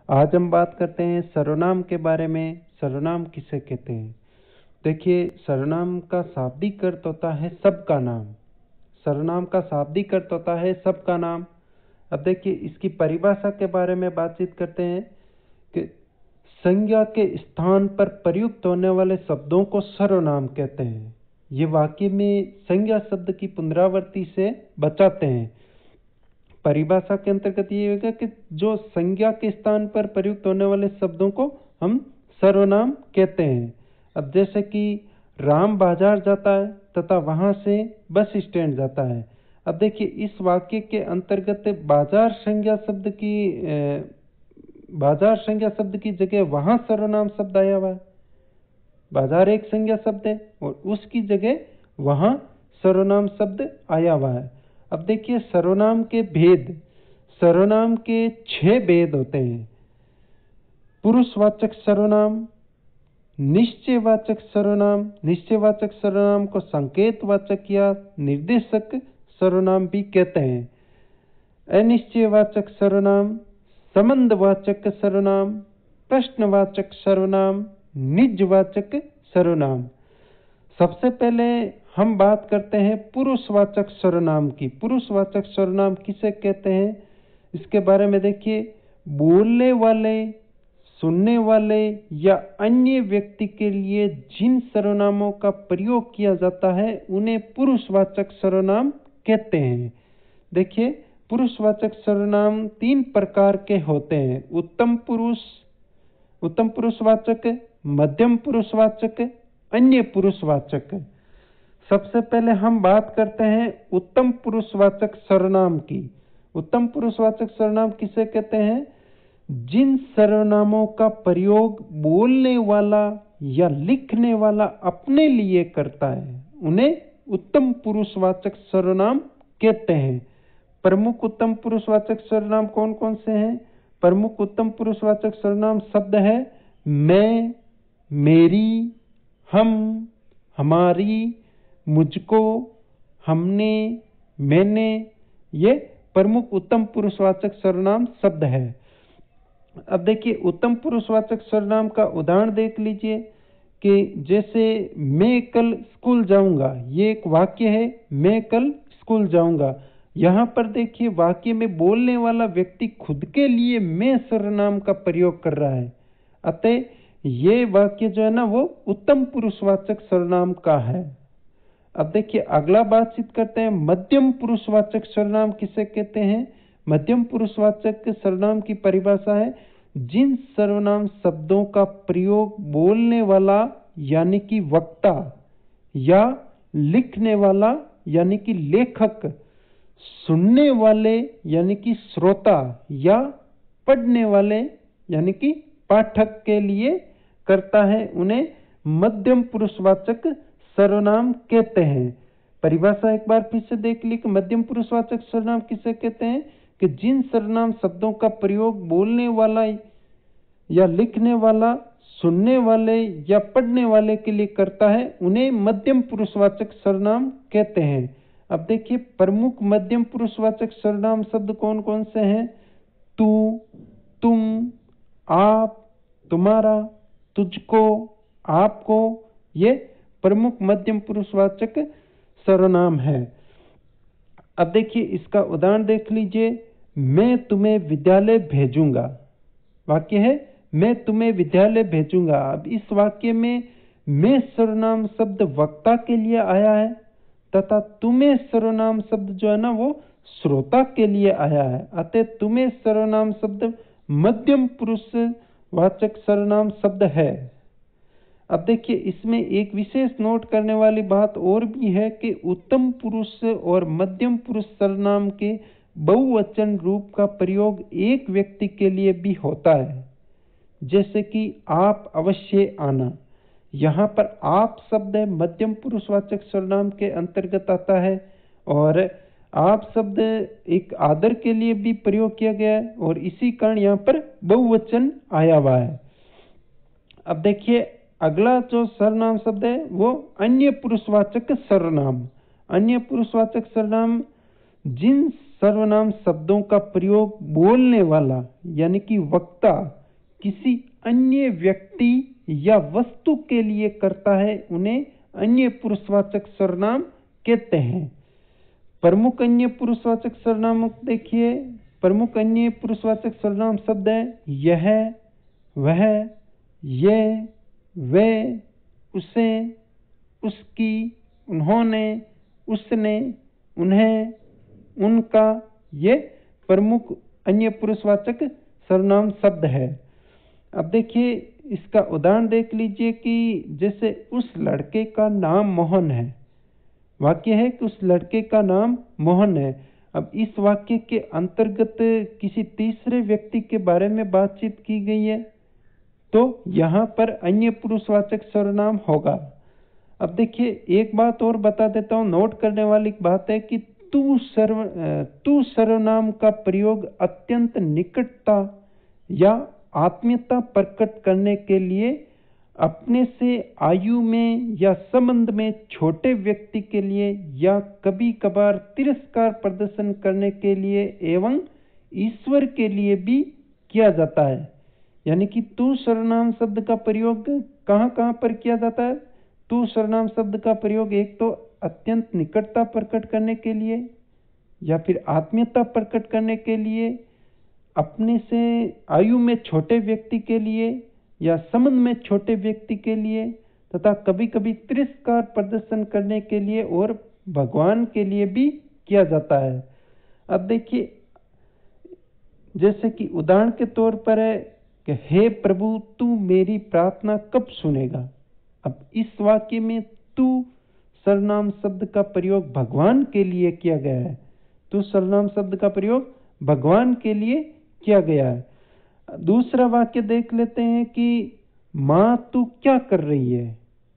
आज हम बात करते हैं सर्वनाम के बारे में। सर्वनाम किसे कहते हैं? देखिए, सर्वनाम का शाब्दिक अर्थ होता है सबका नाम। सर्वनाम का शाब्दिक अर्थ होता है सबका नाम। अब देखिए, इसकी परिभाषा के बारे में बातचीत करते हैं कि संज्ञा के स्थान पर प्रयुक्त होने वाले शब्दों को सर्वनाम कहते हैं। ये वाक्य में संज्ञा शब्द की पुनरावृत्ति से बचाते हैं। परिभाषा के अंतर्गत ये होगा कि जो संज्ञा के स्थान पर प्रयुक्त होने वाले शब्दों को हम सर्वनाम कहते हैं। अब जैसे कि राम बाजार जाता है तथा वहां से बस स्टैंड जाता है। अब देखिए, इस वाक्य के अंतर्गत बाजार संज्ञा शब्द की जगह वहां सर्वनाम शब्द आया हुआ है। बाजार एक संज्ञा शब्द है और उसकी जगह वहां सर्वनाम शब्द आया हुआ है। अब देखिए, सर्वनाम के भेद। सर्वनाम के 6 भेद होते हैं। पुरुषवाचक सर्वनाम, निश्चयवाचक सर्वनाम। निश्चयवाचक सर्वनाम को संकेतवाचक या निर्देशक सर्वनाम भी कहते हैं। अनिश्चयवाचक सर्वनाम, संबंधवाचक सर्वनाम, प्रश्नवाचक सर्वनाम, निजवाचक सर्वनाम। सबसे पहले हम बात करते हैं पुरुषवाचक सर्वनाम की। पुरुषवाचक सर्वनाम किसे कहते हैं, इसके बारे में देखिए। बोलने वाले, सुनने वाले या अन्य व्यक्ति के लिए जिन सर्वनामों का प्रयोग किया जाता है उन्हें पुरुषवाचक सर्वनाम कहते हैं। देखिए, पुरुषवाचक सर्वनाम 3 प्रकार के होते हैं। उत्तम पुरुषवाचक, मध्यम पुरुषवाचक, अन्य पुरुषवाचक। सबसे पहले हम बात करते हैं उत्तम पुरुषवाचक सर्वनाम की। उत्तम पुरुषवाचक सर्वनाम किसे कहते हैं? जिन सर्वनामों का प्रयोग बोलने वाला या लिखने वाला अपने लिए करता है उन्हें उत्तम पुरुषवाचक सर्वनाम कहते हैं। प्रमुख उत्तम पुरुषवाचक सर्वनाम कौन कौन से हैं? प्रमुख उत्तम पुरुषवाचक सर्वनाम शब्द है मैं, मेरी, हम, हमारी, मुझको, हमने, मैंने। ये प्रमुख उत्तम पुरुषवाचक सर्वनाम शब्द है। अब देखिए, उत्तम पुरुषवाचक सर्वनाम का उदाहरण देख लीजिए कि जैसे मैं कल स्कूल जाऊंगा। ये एक वाक्य है, मैं कल स्कूल जाऊंगा। यहां पर देखिए, वाक्य में बोलने वाला व्यक्ति खुद के लिए मैं सर्वनाम का प्रयोग कर रहा है। अतः ये वाक्य जो है ना, वो उत्तम पुरुषवाचक सर्वनाम का है। अब देखिए, अगला बातचीत करते हैं मध्यम पुरुषवाचक सर्वनाम किसे कहते हैं। मध्यम पुरुषवाचक सर्वनाम की परिभाषा है जिन सर्वनाम शब्दों का प्रयोग बोलने वाला यानी कि वक्ता या लिखने वाला यानी कि लेखक, सुनने वाले यानी कि श्रोता या पढ़ने वाले यानी कि पाठक के लिए करता है उन्हें मध्यम पुरुषवाचक सर्वनाम कहते हैं। परिभाषा एक बार फिर से देख ली कि मध्यम पुरुषवाचक सर्वनाम किसे कहते हैं कि जिन सर्वनाम शब्दों का प्रयोग बोलने वाला या लिखने वाला, सुनने वाले या पढ़ने वाले के लिए करता है उन्हें मध्यम पुरुषवाचक सर्वनाम कहते हैं। अब देखिए, प्रमुख मध्यम पुरुषवाचक सर्वनाम शब्द कौन कौन से हैं? तू, तुम, आप, तुम्हारा, तुझको, आपको। ये प्रमुख मध्यम पुरुषवाचक सर्वनाम है। अब देखिए, इसका उदाहरण देख लीजिए। मैं तुम्हें विद्यालय भेजूंगा। वाक्य है मैं तुम्हें विद्यालय भेजूंगा। अब इस वाक्य में मैं सर्वनाम शब्द वक्ता के लिए आया है तथा तुम्हें सर्वनाम शब्द जो है ना, वो श्रोता के लिए आया है। अतः तुम्हें सर्वनाम शब्द मध्यम पुरुषवाचक सर्वनाम शब्द है। अब देखिए, इसमें एक विशेष नोट करने वाली बात और भी है कि उत्तम पुरुष और मध्यम पुरुष सर्वनाम के बहुवचन रूप का प्रयोग एक व्यक्ति के लिए भी होता है। जैसे कि आप अवश्य आना। यहाँ पर आप शब्द मध्यम पुरुषवाचक सर्वनाम के अंतर्गत आता है और आप शब्द एक आदर के लिए भी प्रयोग किया गया है और इसी कारण यहाँ पर बहुवचन आया हुआ है। अब देखिए, अगला जो सर्वनाम शब्द है वो अन्य पुरुषवाचक सर्वनाम। अन्य पुरुषवाचक सर्वनाम जिन सर्वनाम शब्दों का प्रयोग बोलने वाला यानी कि वक्ता किसी अन्य व्यक्ति या वस्तु के लिए करता है उन्हें अन्य पुरुषवाचक सर्वनाम कहते हैं। प्रमुख अन्य पुरुषवाचक सर्वनाम देखिए, प्रमुख अन्य पुरुषवाचक सर्वनाम शब्द है यह, वह, ये, वे, उसे, उसकी, उन्होंने, उसने, उन्हें, उनका। ये प्रमुख अन्य पुरुषवाचक सर्वनाम शब्द है। अब देखिए इसका उदाहरण देख लीजिए कि जैसे उस लड़के का नाम मोहन है, वाक्य है कि उस लड़के का नाम मोहन है। अब इस वाक्य के अंतर्गत किसी तीसरे व्यक्ति के बारे में बातचीत की गई है तो यहाँ पर अन्य पुरुषवाचक सर्वनाम होगा। अब देखिए एक बात और बता देता हूँ, नोट करने वाली बात है कि तू सर्वनाम का प्रयोग अत्यंत निकटता या आत्मीयता प्रकट करने के लिए अपने से आयु में या संबंध में छोटे व्यक्ति के लिए या कभी कभार तिरस्कार प्रदर्शन करने के लिए एवं ईश्वर के लिए भी किया जाता है। यानी कि तू सर्वनाम शब्द का प्रयोग कहाँ कहाँ पर किया जाता है? तू सर्वनाम शब्द का प्रयोग एक तो अत्यंत निकटता प्रकट करने के लिए या फिर आत्मीयता प्रकट करने के लिए, अपने से आयु में छोटे व्यक्ति के लिए या संबंध में छोटे व्यक्ति के लिए, तथा कभी कभी तिरस्कार प्रदर्शन करने के लिए और भगवान के लिए भी किया जाता है। अब देखिए जैसे कि उदाहरण के तौर पर है कि हे प्रभु तू मेरी प्रार्थना कब सुनेगा। अब इस वाक्य में तू सर्वनाम शब्द का प्रयोग भगवान के लिए किया गया है। तू सर्वनाम शब्द का प्रयोग भगवान के लिए किया गया है। दूसरा वाक्य देख लेते हैं कि माँ तू क्या कर रही है।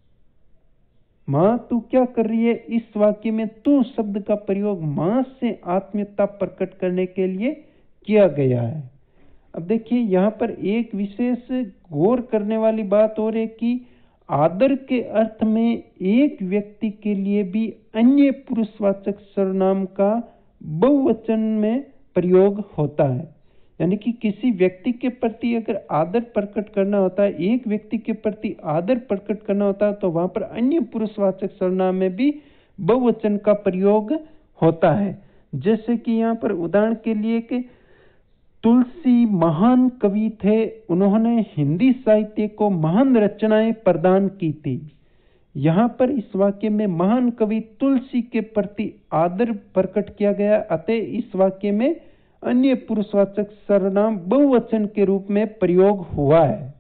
माँ तू क्या कर रही है, इस वाक्य में तू शब्द का प्रयोग माँ से आत्मीयता प्रकट करने के लिए किया गया है। अब देखिए यहाँ पर एक विशेष गौर करने वाली बात और है कि आदर के अर्थ में एक व्यक्ति के लिए भी अन्य पुरुषवाचक सर्वनाम का बहुवचन में प्रयोग होता है। यानी कि किसी व्यक्ति के प्रति अगर आदर प्रकट करना होता है, एक व्यक्ति के प्रति आदर प्रकट करना होता है तो वहां पर अन्य पुरुषवाचक सर्वनाम में भी बहुवचन का प्रयोग होता है। जैसे कि यहाँ पर उदाहरण के लिए कि तुलसी महान कवि थे, उन्होंने हिंदी साहित्य को महान रचनाएं प्रदान की थी। यहाँ पर इस वाक्य में महान कवि तुलसी के प्रति आदर प्रकट किया गया, अतः इस वाक्य में अन्य पुरुषवाचक सर्वनाम बहुवचन के रूप में प्रयोग हुआ है।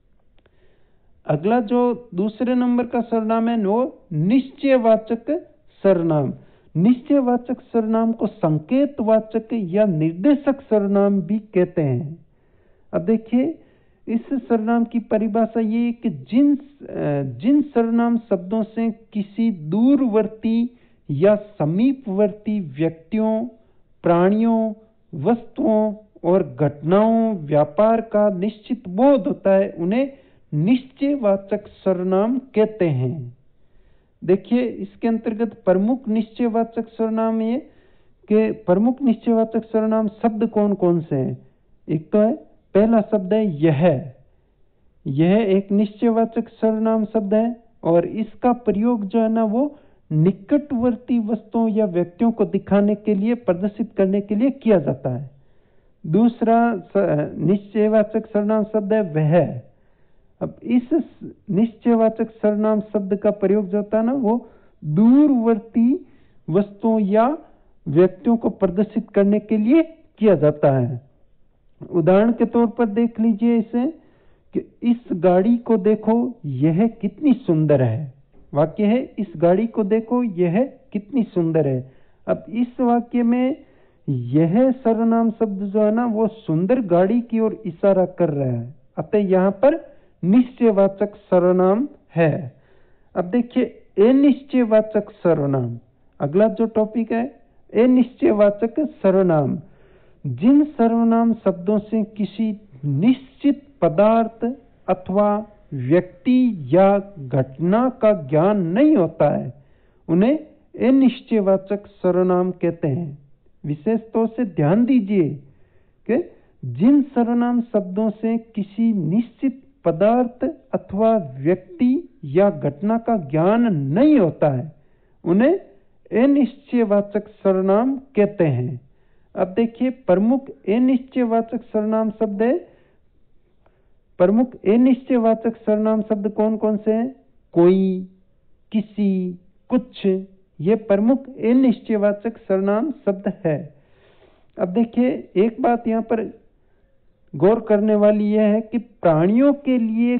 अगला जो दूसरे नंबर का सर्वनाम है वो निश्चयवाचक सर्वनाम। निश्चयवाचक सर्वनाम को संकेतवाचक या निर्देशक सर्वनाम भी कहते हैं। अब देखिए इस सर्वनाम की परिभाषा ये है कि जिन सर्वनाम शब्दों से किसी दूरवर्ती या समीपवर्ती व्यक्तियों, प्राणियों, वस्तुओं और घटनाओं, व्यापार का निश्चित बोध होता है उन्हें निश्चयवाचक सर्वनाम कहते हैं। देखिए इसके अंतर्गत प्रमुख निश्चयवाचक सर्वनाम ये कि प्रमुख निश्चयवाचक सर्वनाम शब्द कौन कौन से हैं। एक तो है पहला शब्द है यह एक निश्चयवाचक सर्वनाम शब्द है और इसका प्रयोग जो है ना वो निकटवर्ती वस्तुओं या व्यक्तियों को दिखाने के लिए, प्रदर्शित करने के लिए किया जाता है। दूसरा निश्चयवाचक सर्वनाम शब्द है वह। अब इस निश्चयवाचक सर्वनाम शब्द का प्रयोग जो होता है ना वो दूरवर्ती वस्तुओं या व्यक्तियों को प्रदर्शित करने के लिए किया जाता है। उदाहरण के तौर पर देख लीजिए इसे कि इस गाड़ी को देखो यह कितनी सुंदर है। वाक्य है इस गाड़ी को देखो यह कितनी सुंदर है। अब इस वाक्य में यह सर्वनाम शब्द जो है ना वो सुंदर गाड़ी की ओर इशारा कर रहा है, अतः यहाँ पर निश्चयवाचक सर्वनाम है। अब देखिए अनिश्चयवाचक सर्वनाम, अगला जो टॉपिक है अनिश्चयवाचक सर्वनाम। जिन सर्वनाम शब्दों से किसी निश्चित पदार्थ अथवा व्यक्ति या घटना का ज्ञान नहीं होता है उन्हें अनिश्चयवाचक सर्वनाम कहते हैं। विशेष तौर से ध्यान दीजिए कि जिन सर्वनाम शब्दों से किसी निश्चित पदार्थ अथवा व्यक्ति या घटना का ज्ञान नहीं होता है उन्हें अनिश्चयवाचक सर्वनाम कहते हैं। अब देखिए, प्रमुख अनिश्चयवाचक सर्वनाम शब्द है। प्रमुख अनिश्चयवाचक सर्वनाम शब्द कौन कौन से हैं? कोई, किसी, कुछ, ये प्रमुख अनिश्चयवाचक सर्वनाम शब्द है। अब देखिए, एक बात यहां पर गौर करने वाली यह है कि प्राणियों के लिए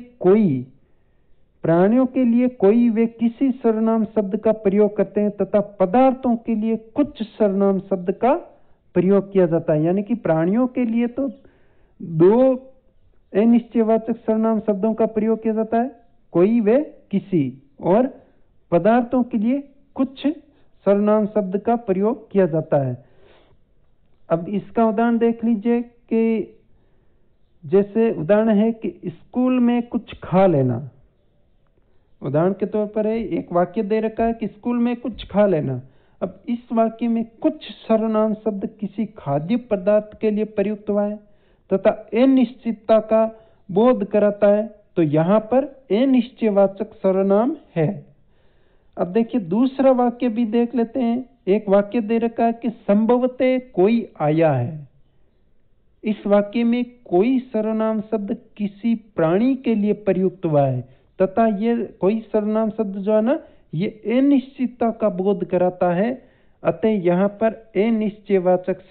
कोई वे किसी सर्वनाम शब्द का प्रयोग करते हैं तथा पदार्थों के लिए कुछ सर्वनाम शब्द का प्रयोग किया जाता है। यानी कि प्राणियों के लिए तो दो अनिश्चयवाचक सर्वनाम शब्दों का प्रयोग किया जाता है, कोई वे किसी, और पदार्थों के लिए कुछ सर्वनाम शब्द का प्रयोग किया जाता है। अब इसका उदाहरण देख लीजिए कि जैसे उदाहरण है कि स्कूल में कुछ खा लेना। उदाहरण के तौर पर है, एक वाक्य दे रखा है कि स्कूल में कुछ खा लेना। अब इस वाक्य में कुछ सर्वनाम शब्द किसी खाद्य पदार्थ के लिए प्रयुक्त हुआ है तथा अनिश्चितता का बोध कराता है, तो यहां पर अनिश्चयवाचक सर्वनाम है। अब देखिए, दूसरा वाक्य भी देख लेते हैं। एक वाक्य दे रखा है कि संभवतः कोई आया है। इस वाक्य में कोई सर्वनाम शब्द किसी प्राणी के लिए प्रयुक्त हुआ है तथा ये कोई सर्वनाम शब्द जो है ना, ये अनिश्चितता का बोध कराता है। अतः यहां पर अनिश्चयवाचक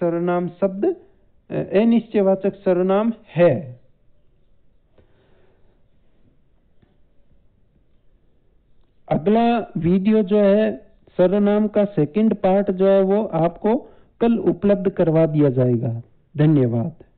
सर्वनाम है। अगला वीडियो जो है सर्वनाम का सेकंड पार्ट जो है वो आपको कल उपलब्ध करवा दिया जाएगा। धन्यवाद।